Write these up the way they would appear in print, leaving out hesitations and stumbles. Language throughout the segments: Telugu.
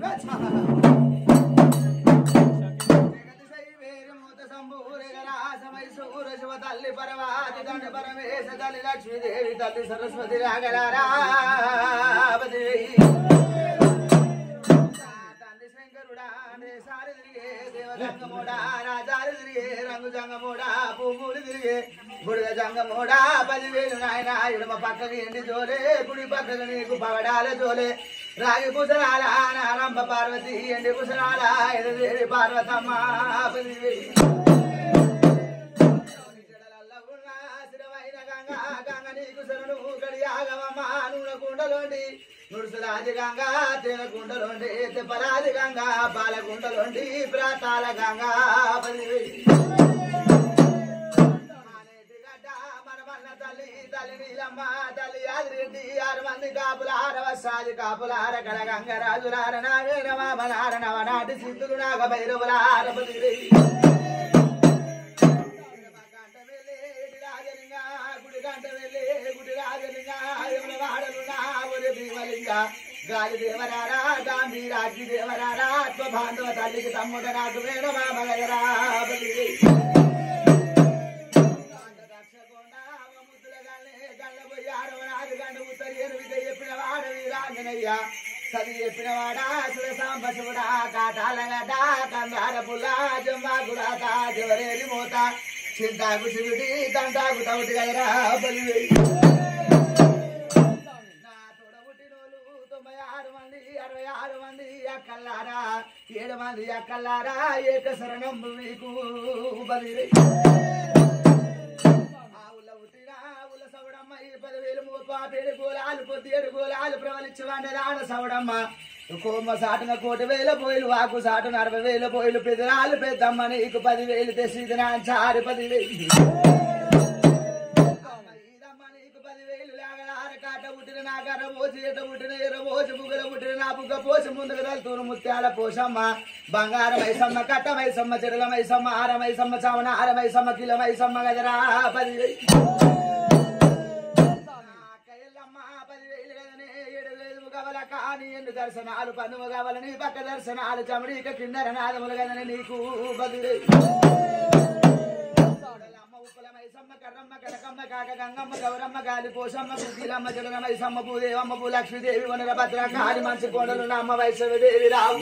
తల్లి పరమాది తండ్రి పరమేశ తల్లి లక్ష్మీదేవి తల్లి సరస్వతి రాగలారా తండ్రి శంకరుడా సారి తిరిగే దేవజంగమోడా రాజాలు తిరిగే రంగు జంగమోడా పువ్వులు తిరిగే బుడిగ జంగమోడా 10,000 నాయన ఎడమ పక్కకి ఎండి జోలే కుడి పక్కకి నీకు పగడాల జోలే రాగి కుసరాల నారంభ పార్వతి ఎండి కుసరాల ఎదుదేవి పార్వతమ్మ 10,000 నుడుసురాజి గంగా తేనకుండలోండి తెప్పరాజి గంగా పాలకుండలోండి ప్రాతాల గంగా మనమన్న తల్లి తల్లి నీలమ్మ తల్లి యాదిరెడ్డి 6 మంది కాపుల 6వ సాది కాపుల అరకడ గంగరాజులార నావేన మామలార నవనాటి సిద్ధులు నాగ భైరవుల ఆరపతి గాలి దేవరారా గాంధీరాజి దేవరారా ఆత్మ బాంధవ తల్లికి తమ్ముడ నాకు వేణ మామగరా చెప్పిన వాడ వీరాంజనయ్య చదివి చెప్పిన వాడా సుర సాంబశివుడా కాటాలగడ్డ కందార పుల్ల జంబాగుడా జవరేరి మోత చింతాకు శివుడి తంటాకు తవుటి కదరా బలి 66 మంది అక్కల్లారా 7 మంది అక్కల్లారా ఏక శరణం మీకు బలిరే ఆవుల ఉట్టినా ఆవుల సవడమ్మ 10,000 మూపాపేడు గోలాలు 17 గోలాలు ప్రవలించవాడ రాడ సవడమ్మ కోమ్మ సాటున 1,000 పోయిలు వాకు సాటున 60,000 పోయిలు పెదరాలు పెద్దమ్మ నీకు 10,000 తెసిదిన చారు 10,000 నాగర పోసి ఎట పుట్టిన ఎర్ర పోసి బుగ్గల పుట్టిన నా బుగ్గ పోసి ముందుకు వెళ్తూను ముత్యాల పోసమ్మ బంగారం మైసమ్మ కట్ట మైసమ్మ చెడుల మైసమ్మ ఆర మైసమ్మ చవన ఆర మైసమ్మ కిల మైసమ్మ గదరా 10,000 కయ్యల్లమ్మ 10,000 గదనే 7,000 గవల కాని ఎండు దర్శనాలు పన్నుము గవలని పక్క దర్శనాలు చమడిక కిందర నాదములు గదనే నీకు 10,000 మైసమ్మ కర్రమ్మ కనకమ్మ కాక గంగమ్మ గౌరమ్మ గాలి పోషమ్మ సుశీలమ్మ జగన మైసమ్మ భూదేవమ్మ భూ లక్ష్మీదేవి వనర భద్ర కాళి మంచి కోడలు అమ్మ వైష్ణవిదేవి రావు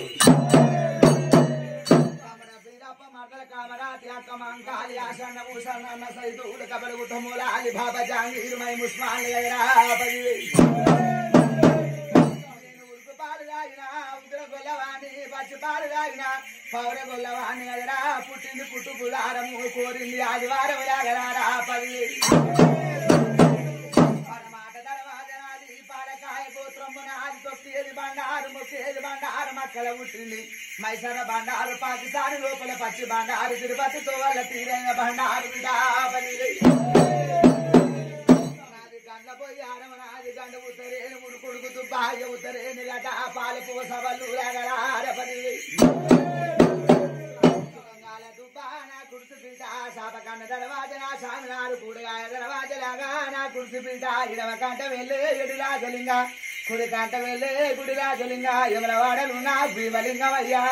మర్దల కామరాతి అక్క మంకాలి ఆసన్న భూషణ సైదుడు కబడి గుట్టమూల అలి బాబా జాంగీరు మై ముస్మాన్ పాలు తాగిన ఉగ్ర గొల్లవాణి పచ్చి పాలు తాగిన పౌర గొల్లవాణి అదరా పుట్టింది పుట్టు పులారము కోరింది ఆదివారం లాగరారా 10,000 మాట దర్వాజనాది పాలకాయ గోత్రము నాది తొక్కేది బండారు మొక్కేది బండారు మక్కల పుట్టింది మైసర బండారు పాకిస్తాన్ లోపల పచ్చి బండారు తిరుపతితో వాళ్ళ తీరైన బండారు పోయి ఆడమనాది గండ ఉత్తరేని ఉడుకుడుకుతూ బాగా ఉత్తరేని గట పాల పోసవల్లు రగలార 10,000 దుబ్బాన కుర్సు పీట శాపకండ దర్వాజన సామినారు కూడగాయ దర్వాజలాగా నా కుర్సు పీట ఇడవ కంట వెళ్ళే ఎడు రాజలింగ కుడి కంట వెళ్ళే గుడి రాజలింగ ఎవల వాడలు నా భీమలింగం అయ్యా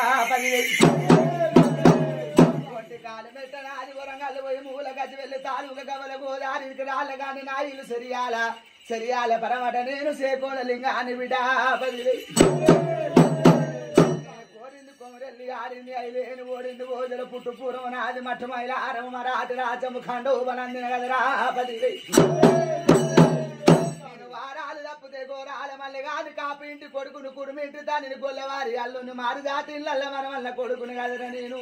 10,000 కాలు మెట్టనాది వరంగల్ పోయి మూల గది వెళ్ళి తాలూక గవల గోదారికి రాళ్ళ గాని నా ఇల్లు సరియాల పరమట నేను సేకోల లింగాన్ని బిడా 10,000 కోరింది కొమరెల్లి ఆడింది ఐలేని ఓడింది ఓజల పుట్టు పూర్వం నాది మఠమైల ఆరము మరాఠి రాజము ఖండు బలందిన గదరా 10,000 వారాలు తప్పితే గోరాల మళ్ళీ కాదు కాపింటి కొడుకును కుడుమింటి దానిని గొల్లవారి అల్లుని మారు జాతి ఇళ్ళ మన వల్ల కొడుకుని కదరా నేను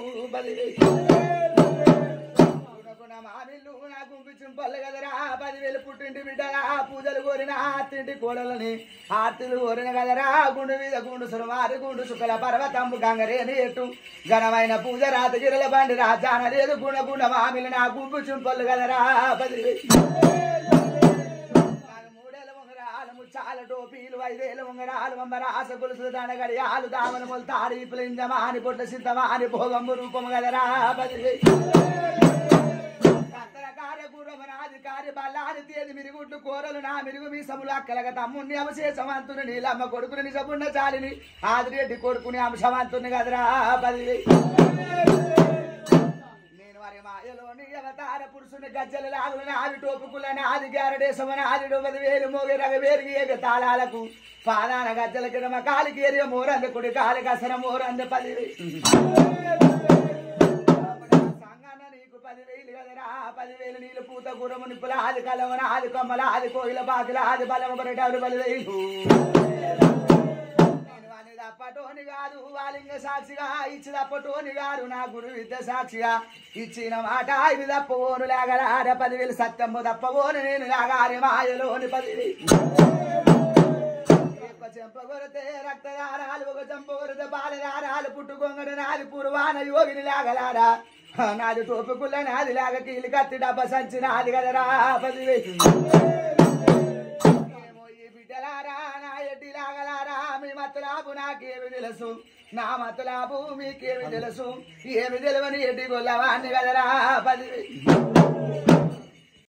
10,000 మామిళ్ళు నా గుంపించిన పల్లె కదరా 10,000 పుట్టింటి బిడ్డరా పూజలు కోరిన ఆర్తింటి కోడలని ఆర్తిలు కోరిన కదరా గుండు మీద గుండు సురవారి గుండు సుకల పర్వతంబు గంగరేని ఎట్టు ఘనమైన పూజ రాతగిరల బండి రాజాన లేదు గుణ గుణ మామిళ్ళు నా గుంపించిన పల్లె కదరా 10,000 ముచ్చాల టోపీలు 5,000 ఉంగరాలు వంబర ఆశ గొలుసులు దండగడియాలు దామన మొలు తారీపులు ఇంజమాని పొట్ల సిద్ధమాని భోగంబు రూపము గదరా 10,000 కాది కారి బల్లాని తేది మిరుగుడ్లు కూరలు నా మిరుగు మీ సములు అక్కలగ తమ్ముణ్ణి అవశేషవంతుని నీలమ్మ కొడుకుని నిజమున్న చాలిని ఆదిరెడ్డి కొడుకుని అంశవంతుని కదరా 10,000 నేను వారి మాయలోని అవతార పురుషుని గజ్జల లాగులని ఆది టోపుకులని ఆది గారడేశమని ఆది 10,000 మోగి రగవేరికి ఏగ తాళాలకు పాదాన గజ్జల కిడమ కాలికి ఏరియ మోరంది కుడి కాలి కసర మోరంది 10,000 నీకు 10,000 కదరా 10,000 నీళ్ళు పూత గురము నిప్పుల ఆది కలవన ఆది కొమ్మల ఆది కోయిల బాకిల ఆది బలము పడేటారు 10,000 తప్పటోని కాదు వాలింగ సాక్షిగా ఇచ్చి తప్పటోని కాదు నా గురు విద్య సాక్షిగా ఇచ్చిన మాట ఇది తప్పవోను లాగలార 10,000 సత్యము తప్పవోను నేను లాగారి మాయలోని 10,000 ఒక చెంప కొరితే రక్తదారాలు ఒక చెంప కొరితే బాలదారాలు పుట్టుకొంగడు నాది పూర్వాన యోగిని లాగలారా నాది తోపుకుల్ల నాది లాగ కీలి కత్తి డబ్బ సంచి నాది కదరా 10,000 బిడ్డలారా నా ఎడ్డి లాగలారా మీ మతలాబు నాకేమి తెలుసు నా మతలాబు మీకేమి తెలుసు ఏమి తెలివని ఎడ్డి గొల్లవాన్ని కదరా 10,000